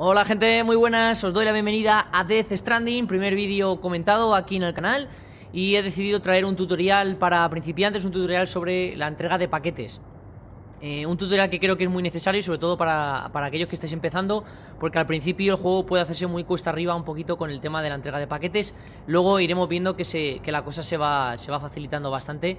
Hola gente, muy buenas, os doy la bienvenida a Death Stranding, primer vídeo comentado aquí en el canal. Y he decidido traer un tutorial para principiantes, un tutorial sobre la entrega de paquetes. Un tutorial que creo que es muy necesario, sobre todo para aquellos que estéis empezando, porque al principio el juego puede hacerse muy cuesta arriba un poquito con el tema de la entrega de paquetes. Luego iremos viendo que la cosa se va facilitando bastante.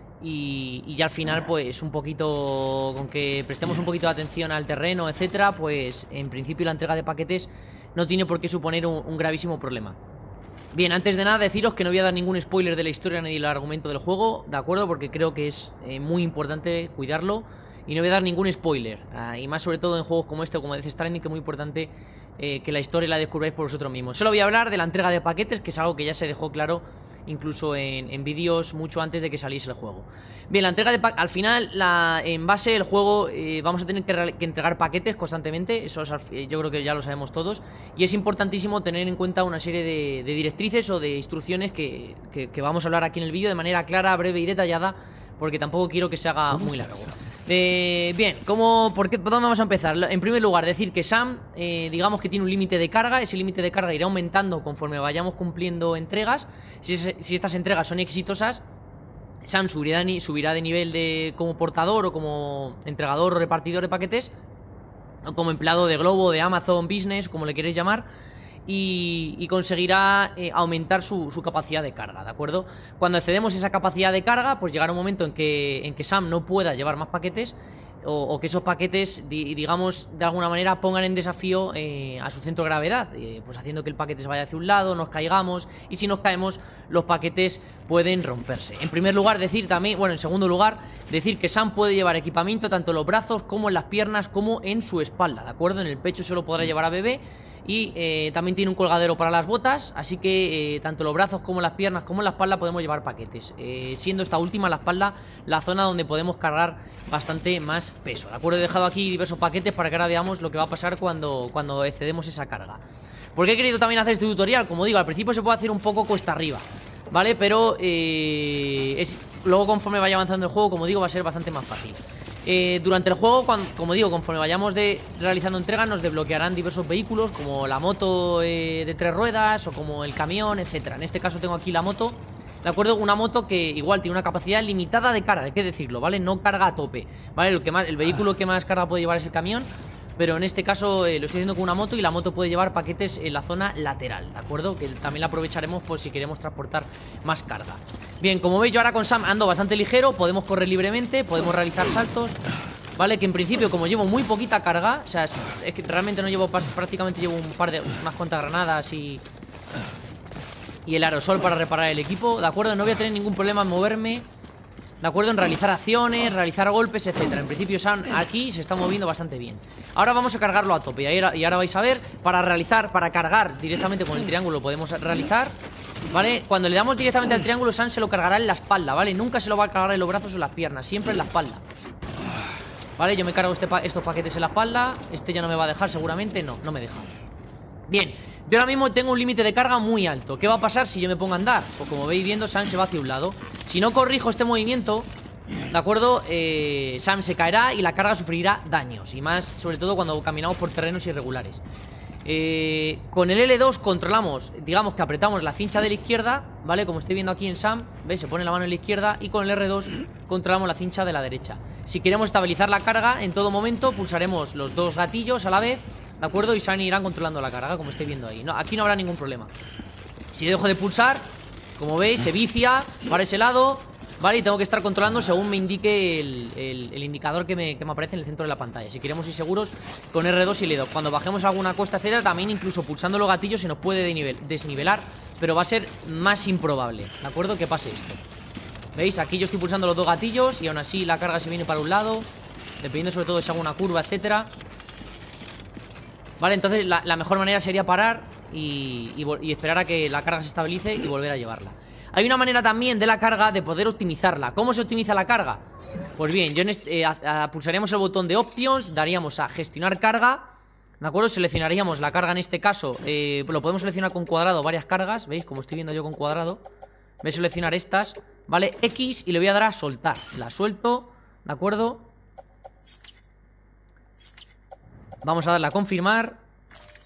Y ya al final, pues un poquito, con que prestemos un poquito de atención al terreno, etcétera, pues en principio la entrega de paquetes no tiene por qué suponer un gravísimo problema. Bien, antes de nada deciros que no voy a dar ningún spoiler de la historia ni del argumento del juego, ¿de acuerdo? Porque creo que es muy importante cuidarlo. Y no voy a dar ningún spoiler, y más sobre todo en juegos como este o como Death Stranding, que es muy importante que la historia la descubráis por vosotros mismos. Solo voy a hablar de la entrega de paquetes, que es algo que ya se dejó claro incluso en vídeos mucho antes de que saliese el juego. Bien, la entrega de paquetes, al final, en base del juego vamos a tener que entregar paquetes constantemente. Eso yo creo que ya lo sabemos todos. Y es importantísimo tener en cuenta una serie de directrices o de instrucciones que vamos a hablar aquí en el vídeo de manera clara, breve y detallada, porque tampoco quiero que se haga muy largo. Bien, ¿por dónde vamos a empezar? En primer lugar, decir que Sam, digamos que tiene un límite de carga. Ese límite de carga irá aumentando conforme vayamos cumpliendo entregas. Si estas entregas son exitosas, Sam subirá de nivel como portador o como entregador o repartidor de paquetes, o como empleado de Globo, de Amazon Business, como le queréis llamar. Y conseguirá aumentar su capacidad de carga, ¿de acuerdo? Cuando excedemos esa capacidad de carga, pues llegará un momento en que Sam no pueda llevar más paquetes, o que esos paquetes, digamos, de alguna manera pongan en desafío a su centro de gravedad, pues haciendo que el paquete se vaya hacia un lado, nos caigamos, y si nos caemos, los paquetes pueden romperse. En primer lugar, decir también, bueno, en segundo lugar, decir que Sam puede llevar equipamiento tanto en los brazos como en las piernas, como en su espalda, ¿de acuerdo? En el pecho solo podrá llevar a bebé. Y también tiene un colgadero para las botas, así que tanto los brazos como las piernas como la espalda podemos llevar paquetes, siendo esta última, la espalda, la zona donde podemos cargar bastante más peso, ¿de acuerdo? He dejado aquí diversos paquetes para que ahora veamos lo que va a pasar cuando excedemos esa carga. ¿Por qué he querido también hacer este tutorial? Como digo, al principio se puede hacer un poco cuesta arriba, ¿vale? Pero luego, conforme vaya avanzando el juego, como digo, va a ser bastante más fácil. Durante el juego, como digo, conforme vayamos realizando entregas, nos desbloquearán diversos vehículos, como la moto de 3 ruedas o como el camión, etcétera. En este caso tengo aquí la moto, ¿de acuerdo? Una moto que igual tiene una capacidad limitada de carga, hay que decirlo, ¿vale? No carga a tope, ¿vale? El vehículo que más carga puede llevar es el camión, pero en este caso lo estoy haciendo con una moto, y la moto puede llevar paquetes en la zona lateral, ¿de acuerdo? Que también la aprovecharemos por si queremos transportar más carga. Bien, como veis, yo ahora con Sam ando bastante ligero, podemos correr libremente, podemos realizar saltos, ¿vale? Que en principio, como llevo muy poquita carga, o sea, es que realmente no llevo, prácticamente llevo unas cuantas granadas y el aerosol para reparar el equipo, ¿de acuerdo? No voy a tener ningún problema en moverme, ¿de acuerdo? En realizar acciones, realizar golpes, etcétera. En principio Sam aquí se está moviendo bastante bien. Ahora vamos a cargarlo a tope, y ahora vais a ver, para cargar directamente con el triángulo podemos realizar, ¿vale? Cuando le damos directamente al triángulo, Sam se lo cargará en la espalda, ¿vale? Nunca se lo va a cargar en los brazos o en las piernas, siempre en la espalda, ¿vale? Yo me cargo estos paquetes en la espalda. Este ya no me va a dejar seguramente, no me deja. Bien, yo ahora mismo tengo un límite de carga muy alto. ¿Qué va a pasar si yo me pongo a andar? Pues como veis viendo, Sam se va hacia un lado. Si no corrijo este movimiento, ¿de acuerdo? Sam se caerá y la carga sufrirá daños. Y más, sobre todo, cuando caminamos por terrenos irregulares. Con el L2 controlamos, digamos que apretamos la cincha de la izquierda, ¿vale? Como estoy viendo aquí en Sam, ¿veis? Se pone la mano en la izquierda, y con el R2 controlamos la cincha de la derecha. Si queremos estabilizar la carga, en todo momento pulsaremos los dos gatillos a la vez, ¿de acuerdo? Y Sam irán controlando la carga, como estáis viendo ahí. Aquí no habrá ningún problema. Si dejo de pulsar, como veis, se vicia para ese lado, ¿vale? Y tengo que estar controlando según me indique el indicador que me aparece en el centro de la pantalla. Si queremos ir seguros, con R2 y L2. Cuando bajemos alguna cuesta, etcétera, también incluso pulsando los gatillos se nos puede desnivelar, pero va a ser más improbable, ¿de acuerdo? Que pase esto. ¿Veis? Aquí yo estoy pulsando los dos gatillos y aún así la carga se viene para un lado, dependiendo sobre todo si hago una curva, etcétera. Vale, entonces la mejor manera sería parar y esperar a que la carga se estabilice y volver a llevarla. Hay una manera también de la carga de poder optimizarla. ¿Cómo se optimiza la carga? Pues bien, pulsaríamos el botón de Options, daríamos a gestionar carga, ¿de acuerdo? Seleccionaríamos la carga en este caso, lo podemos seleccionar con cuadrado, varias cargas, ¿veis? Como estoy viendo yo con cuadrado. Voy a seleccionar estas, ¿vale? X, y le voy a dar a soltar. La suelto, ¿de acuerdo? Vamos a darle a confirmar.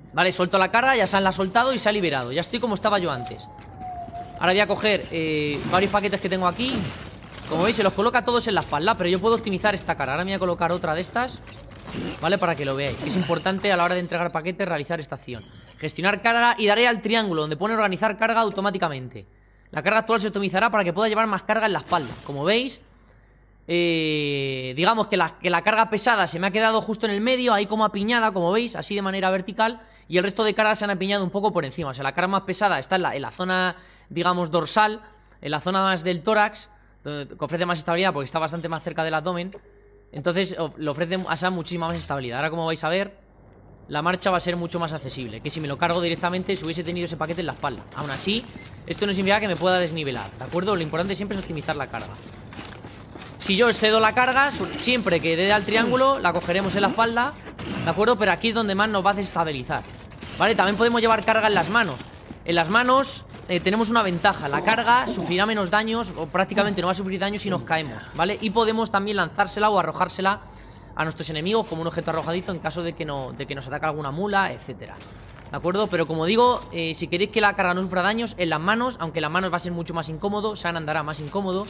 Vale, suelto la carga, ya se la ha soltado y se ha liberado. Ya estoy como estaba yo antes. Ahora voy a coger varios paquetes que tengo aquí. Como veis, se los coloca todos en la espalda, pero yo puedo optimizar esta carga. Ahora me voy a colocar otra de estas, ¿vale? Para que lo veáis. Es importante a la hora de entregar paquetes realizar esta acción. Gestionar carga y daré al triángulo donde pone organizar carga automáticamente. La carga actual se optimizará para que pueda llevar más carga en la espalda. Como veis, digamos que la carga pesada se me ha quedado justo en el medio, ahí como apiñada, como veis, así de manera vertical. Y el resto de cargas se han apiñado un poco por encima. O sea, la carga más pesada está en la zona, digamos, dorsal, en la zona más del tórax, que ofrece más estabilidad porque está bastante más cerca del abdomen. Entonces le ofrece a Sam muchísima más estabilidad. Ahora, como vais a ver, la marcha va a ser mucho más accesible que si me lo cargo directamente si hubiese tenido ese paquete en la espalda. Aún así, esto no significa que me pueda desnivelar, ¿de acuerdo? Lo importante siempre es optimizar la carga. Si yo excedo la carga, siempre que dé al triángulo, la cogeremos en la espalda, ¿de acuerdo? Pero aquí es donde más nos va a desestabilizar, ¿vale? También podemos llevar carga en las manos. En las manos tenemos una ventaja. La carga sufrirá menos daños, o prácticamente no va a sufrir daños si nos caemos, ¿vale? Y podemos también lanzársela o arrojársela a nuestros enemigos como un objeto arrojadizo en caso de que nos ataque alguna mula, etcétera, ¿de acuerdo? Pero como digo, si queréis que la carga no sufra daños, en las manos, aunque en las manos va a ser mucho más incómodo, Sam andará más incómodo.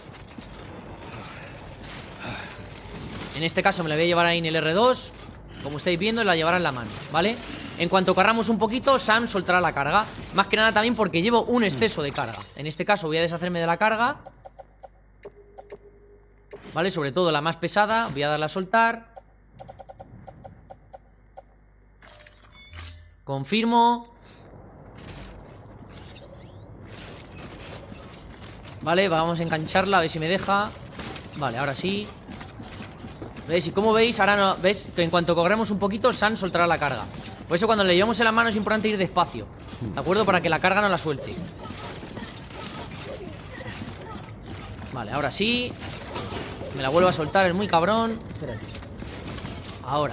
En este caso me la voy a llevar ahí en el R2. Como estáis viendo, la llevará en la mano, ¿vale? En cuanto corramos un poquito, Sam soltará la carga. Más que nada también porque llevo un exceso de carga. En este caso voy a deshacerme de la carga, ¿vale? Sobre todo la más pesada. Voy a darla a soltar. Confirmo. Vale, vamos a engancharla, a ver si me deja. Vale, ahora sí. ¿Veis? Y como veis, ahora no, ¿ves? Que en cuanto corremos un poquito, Sam soltará la carga. Por eso cuando le llevamos en la mano es importante ir despacio, ¿de acuerdo? Para que la carga no la suelte. Vale, ahora sí. Me la vuelvo a soltar, es muy cabrón. Espérate. Ahora.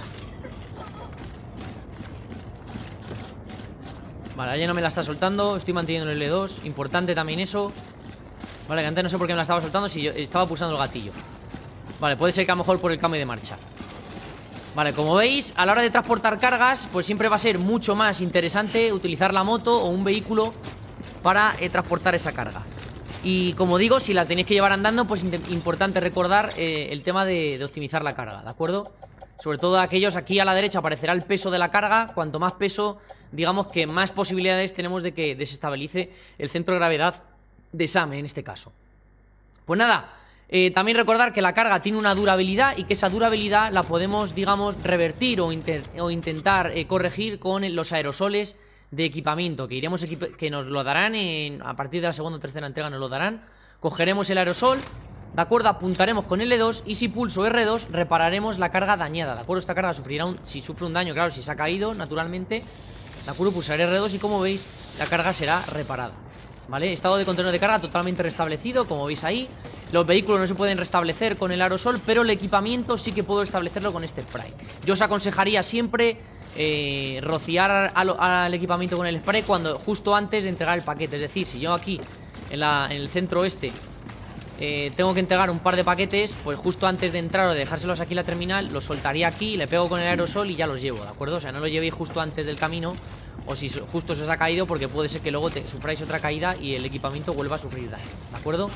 Vale, ahora ya no me la está soltando. Estoy manteniendo el L2. Importante también eso. Vale, que antes no sé por qué me la estaba soltando si yo estaba pulsando el gatillo. Vale, puede ser que a lo mejor por el cambio de marcha. Vale, como veis, a la hora de transportar cargas, pues siempre va a ser mucho más interesante utilizar la moto o un vehículo para transportar esa carga. Y como digo, si la tenéis que llevar andando, pues importante recordar el tema de optimizar la carga, ¿de acuerdo? Sobre todo aquellos, aquí a la derecha aparecerá el peso de la carga. Cuanto más peso, digamos que más posibilidades tenemos de que desestabilice el centro de gravedad de Sam en este caso. Pues nada, también recordar que la carga tiene una durabilidad y que esa durabilidad la podemos, digamos, revertir o intentar corregir con los aerosoles de equipamiento que que nos lo darán a partir de la segunda o tercera entrega. Nos lo darán. Cogeremos el aerosol, ¿de acuerdo? Apuntaremos con L2 y si pulso R2 repararemos la carga dañada, ¿de acuerdo? Esta carga sufrirá si sufre un daño, claro, si se ha caído naturalmente, ¿de acuerdo? Pulsaré R2 y como veis la carga será reparada, ¿vale? Estado de contenedor de carga totalmente restablecido, como veis ahí. Los vehículos no se pueden restablecer con el aerosol, pero el equipamiento sí que puedo establecerlo con este spray. Yo os aconsejaría siempre rociar al equipamiento con el spray justo antes de entregar el paquete. Es decir, si yo aquí en el centro este tengo que entregar un par de paquetes, pues justo antes de entrar o de dejárselos aquí en la terminal, los soltaría aquí, le pego con el aerosol y ya los llevo, ¿de acuerdo? O sea, no los llevéis justo antes del camino, o si justo se os ha caído, porque puede ser que luego sufráis otra caída y el equipamiento vuelva a sufrir daño, ¿de acuerdo?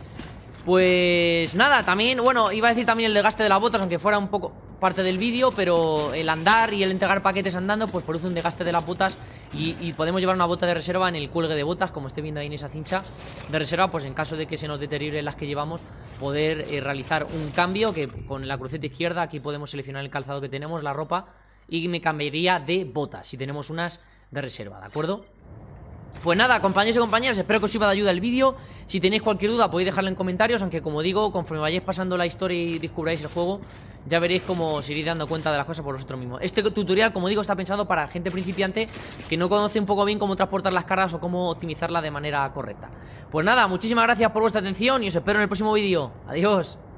Pues nada, también, bueno, iba a decir también el desgaste de las botas, aunque fuera un poco parte del vídeo, pero el andar y el entregar paquetes andando pues produce un desgaste de las botas y podemos llevar una bota de reserva en el cuelgue de botas, como estoy viendo ahí en esa cincha de reserva, pues en caso de que se nos deterioren las que llevamos, poder realizar un cambio, que con la cruceta izquierda aquí podemos seleccionar el calzado que tenemos, la ropa, y me cambiaría de botas si tenemos unas de reserva, ¿de acuerdo? Pues nada, compañeros y compañeras, espero que os sirva de ayuda el vídeo. Si tenéis cualquier duda podéis dejarla en comentarios, aunque como digo, conforme vayáis pasando la historia y descubráis el juego, ya veréis cómo os iréis dando cuenta de las cosas por vosotros mismos. Este tutorial, como digo, está pensado para gente principiante que no conoce un poco bien cómo transportar las cargas o cómo optimizarla de manera correcta. Pues nada, muchísimas gracias por vuestra atención y os espero en el próximo vídeo. Adiós.